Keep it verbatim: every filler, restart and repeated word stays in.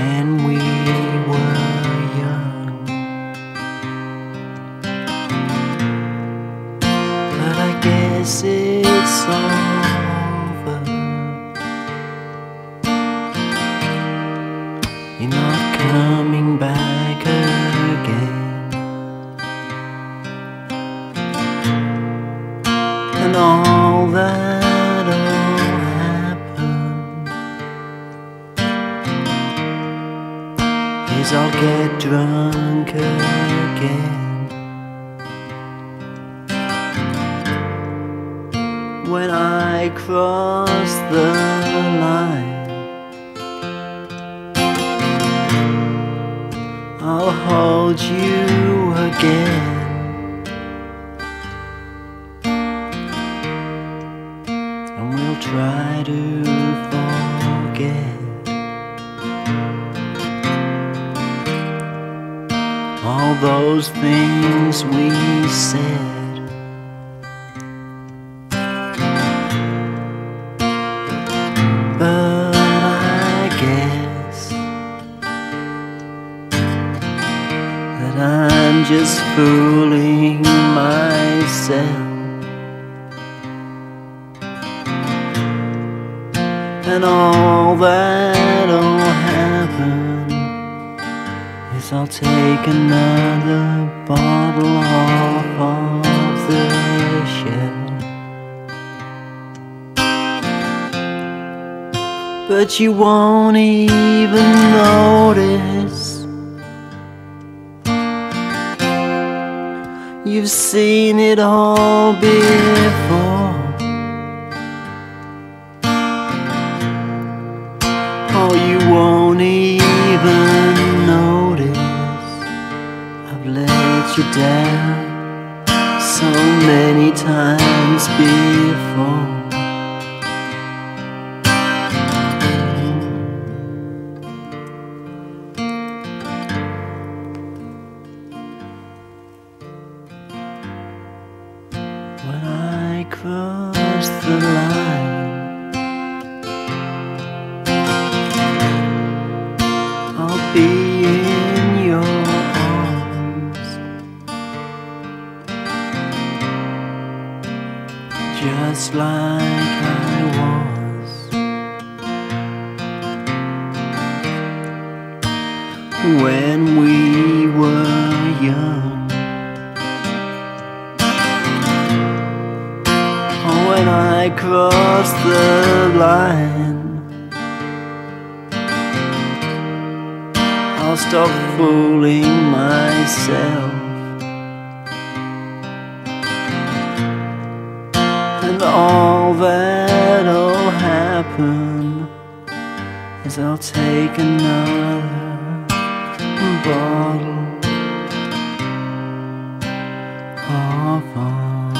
when we were young. But I guess it's over. You're not coming back again. And all that'll happen is I'll get drunk again. When I cross the line, I'll hold you again. And we'll try to forget all those things we said. But I guess that I'm just fooling myself. And all that'll happen is I'll take another bottle off of the shelf. But you won't even notice. You've seen it all before. Oh, you won't even notice I've let you down so many times before. When I cross the line, I'll be in your arms, just like I was when we were young. When I cross the line, I'll stop fooling myself. And all that'll happen is I'll take another bottle of wine.